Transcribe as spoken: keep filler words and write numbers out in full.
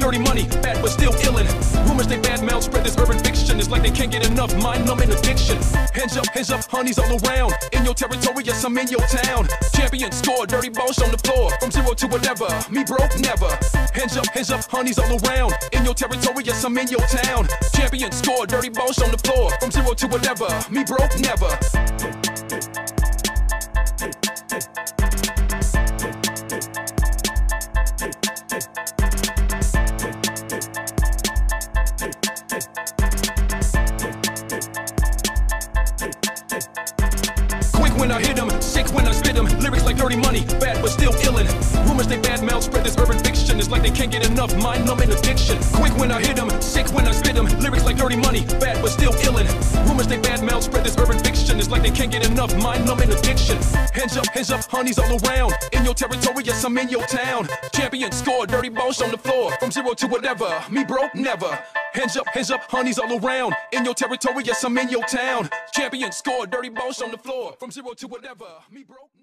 dirty money, bad but still illin'. Rumors they bad mouth spread this urban fiction. It's like they can't get enough mind-numbing addiction. Hands up, hands up, honeys all around. In your territory, yes, I'm in your town. Champion score, dirty balls on the floor. From zero to whatever, me broke never. Hands up, hands up, honeys all around. In your territory, yes, I'm in your town. Champion score, dirty balls on the floor. From zero to whatever, me broke never. When I hit 'em, sick when I spit 'em. Lyrics like dirty money, bad but still illin'. Rumors they bad mouth spread this urban fiction. It's like they can't get enough mind-numbing addiction. Quick when I hit 'em, sick when I spit 'em. Lyrics like dirty money, bad but still illin'. Rumors they bad mouth spread this urban fiction. It's like they can't get enough mind-numbing addiction. Hands up, hands up, honeys all around. In your territory, yes, I'm in your town. Champion score, dirty balls on the floor. From zero to whatever, me broke never. Hands up, hands up, honeys all around. In your territory, yes, I'm in your town. Champion score, dirty balls on the floor. From zero to whatever, me broke.